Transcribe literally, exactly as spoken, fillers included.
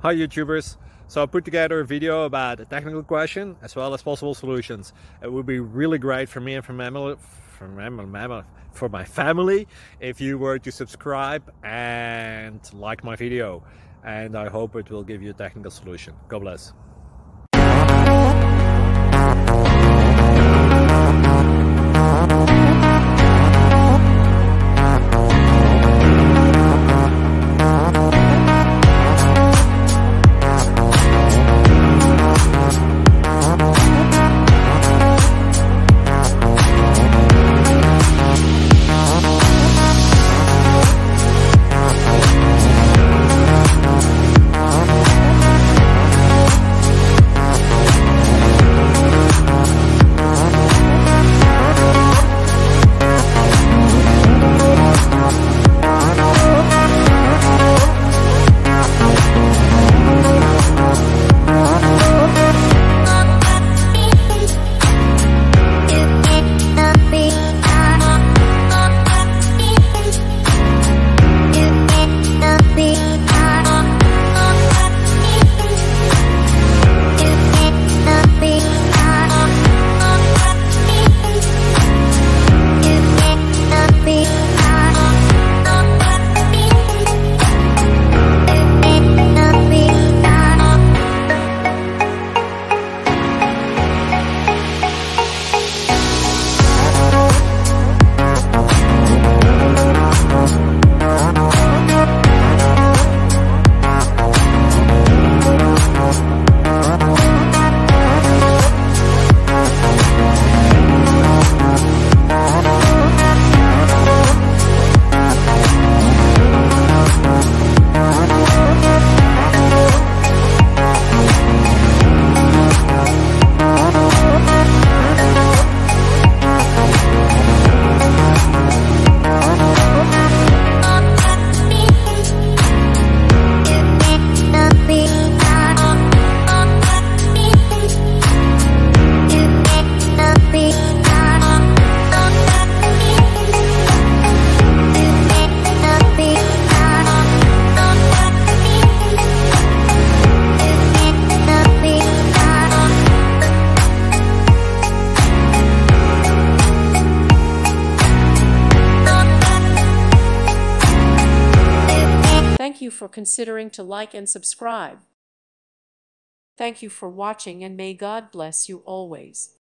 Hi YouTubers! So I put together a video about a technical question as well as possible solutions. It would be really great for me and for, mammal, for, mammal, for my family if you were to subscribe and like my video. And I hope it will give you a technical solution. God bless. Thank you for considering to like and subscribe. Thank you for watching, and may God bless you always.